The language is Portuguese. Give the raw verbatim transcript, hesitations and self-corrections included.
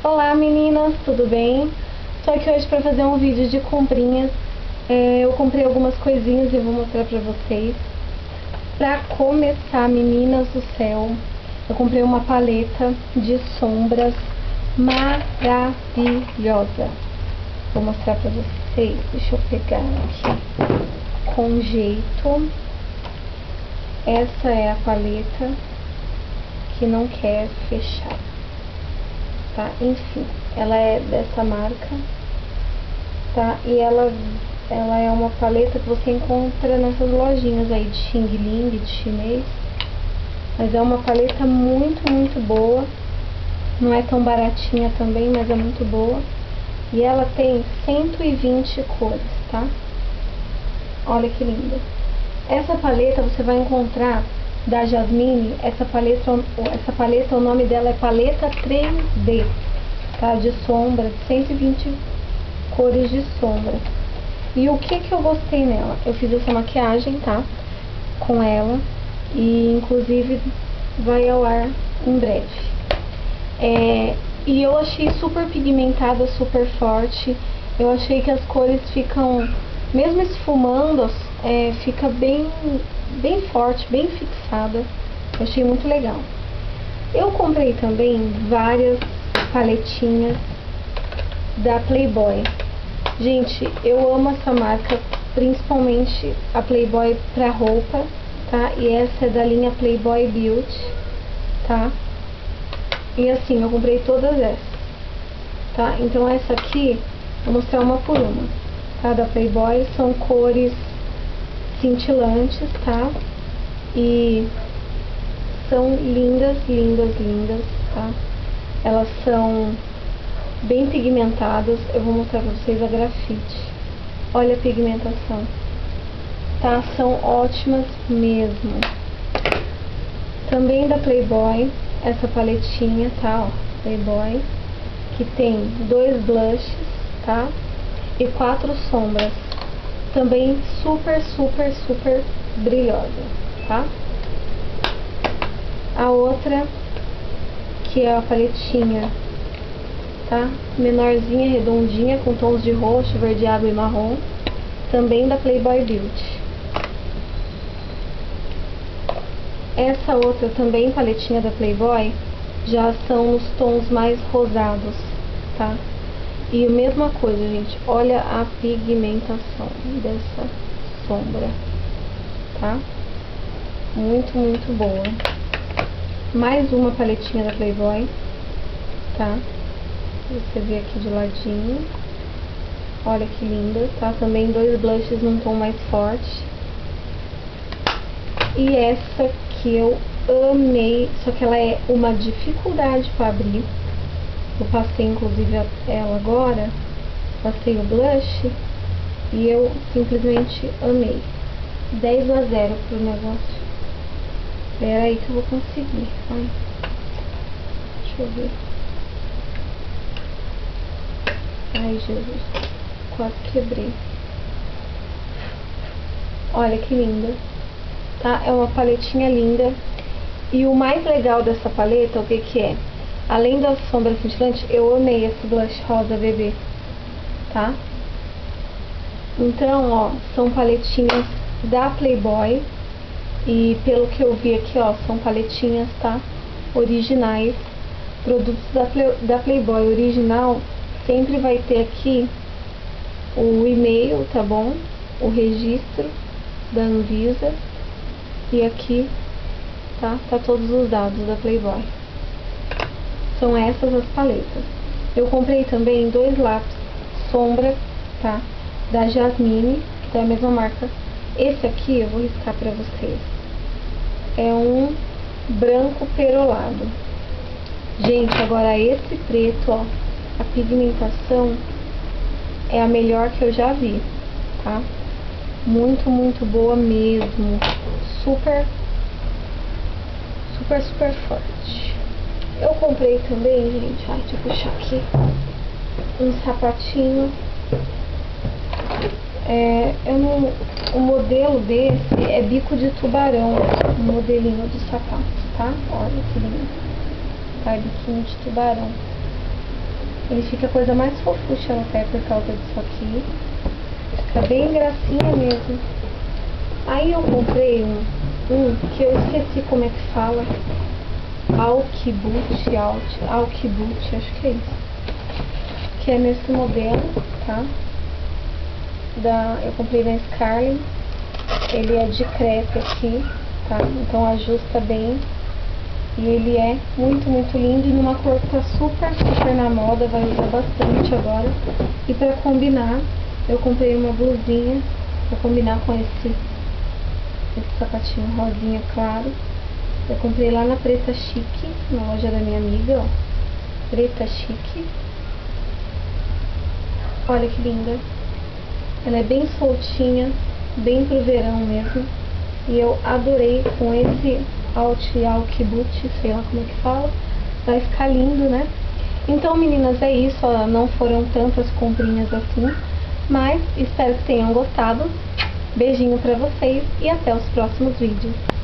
Olá meninas, tudo bem? Tô aqui hoje para fazer um vídeo de comprinhas. é, Eu comprei algumas coisinhas e vou mostrar pra vocês. Pra começar, meninas do céu, eu comprei uma paleta de sombras maravilhosa. Vou mostrar pra vocês, deixa eu pegar aqui com jeito. Essa é a paleta que não quer fechar. Tá? Enfim, ela é dessa marca, tá? E ela, ela é uma paleta que você encontra nessas lojinhas aí de Xing Ling, de chinês. Mas é uma paleta muito, muito boa. Não é tão baratinha também, mas é muito boa. E ela tem cento e vinte cores, tá? Olha que linda. Essa paleta você vai encontrar da Jasmine. Essa paleta, essa paleta, o nome dela é paleta três D, tá? De sombra, cento e vinte cores de sombra. E o que que eu gostei nela? Eu fiz essa maquiagem, tá? Com ela. E inclusive vai ao ar em breve. É, e eu achei super pigmentada, super forte. Eu achei que as cores ficam, mesmo esfumando, é, fica bem, bem forte, bem fixada. Eu achei muito legal. Eu comprei também várias paletinhas da Playboy. Gente, eu amo essa marca, principalmente a Playboy pra roupa, tá? E essa é da linha Playboy Beauty, tá? E assim, eu comprei todas essas, tá? Então essa aqui, vou mostrar uma por uma, tá? Da Playboy, são cores cintilantes, tá? E são lindas, lindas, lindas, tá? Elas são bem pigmentadas. Eu vou mostrar pra vocês a grafite. Olha a pigmentação, tá? São ótimas mesmo. Também da Playboy, essa paletinha, tá? Ó, Playboy, que tem dois blushes, tá? E quatro sombras. Também super, super, super brilhosa, tá? A outra, que é a paletinha, tá? Menorzinha, redondinha, com tons de roxo, verde água e marrom. Também da Playboy Beauty. Essa outra também, paletinha da Playboy, já são nos tons mais rosados, tá? E a mesma coisa, gente, olha a pigmentação dessa sombra, tá? Muito, muito boa. Mais uma paletinha da Playboy, tá? Você vê aqui de ladinho. Olha que linda, tá? Também dois blushes num tom mais forte. E essa que eu amei, só que ela é uma dificuldade para abrir. Eu passei inclusive ela agora, passei o blush e eu simplesmente amei. dez a zero pro negócio. Espera aí que eu vou conseguir. Ai. Deixa eu ver. Ai, Jesus. Quase quebrei. Olha que linda. Tá? É uma paletinha linda. E o mais legal dessa paleta, o que que é? Além das sombras cintilantes, eu amei esse blush rosa bebê, tá? Então, ó, são paletinhas da Playboy. E pelo que eu vi aqui, ó, são paletinhas, tá? Originais. Produtos da, Play, da Playboy original, sempre vai ter aqui o e-mail, tá bom? O registro da Anvisa. E aqui, tá? Tá todos os dados da Playboy. São essas as paletas. Eu comprei também dois lápis sombra, tá? Da Jasmine, que é a mesma marca. Esse aqui eu vou riscar pra vocês. É um branco perolado. Gente, agora esse preto, ó, a pigmentação é a melhor que eu já vi, tá? Muito, muito boa mesmo. Super, super, super forte. Eu comprei também, gente, ai, deixa eu puxar aqui, um sapatinho. É, eu não, o modelo desse é bico de tubarão, o modelinho de sapato, tá? Olha que lindo. Tá, biquinho de tubarão. Ele fica a coisa mais fofucha até por causa disso aqui. Fica bem gracinha mesmo. Aí eu comprei um, um que eu esqueci como é que fala. Alkibut, Alkibut, acho que é isso. Que é nesse modelo, tá? Da, eu comprei da Scarlett. Ele é de crepe aqui, tá? Então ajusta bem. E ele é muito, muito lindo. E numa cor que tá super, super na moda. Vai usar bastante agora. E pra combinar, eu comprei uma blusinha pra combinar com esse, esse sapatinho rosinha claro. Eu comprei lá na Preta Chique, na loja da minha amiga, ó. Preta Chique. Olha que linda. Ela é bem soltinha, bem pro verão mesmo. E eu adorei com esse Alkibut, sei lá como é que fala. Vai ficar lindo, né? Então, meninas, é isso. Ó, não foram tantas comprinhas assim. Mas espero que tenham gostado. Beijinho pra vocês e até os próximos vídeos.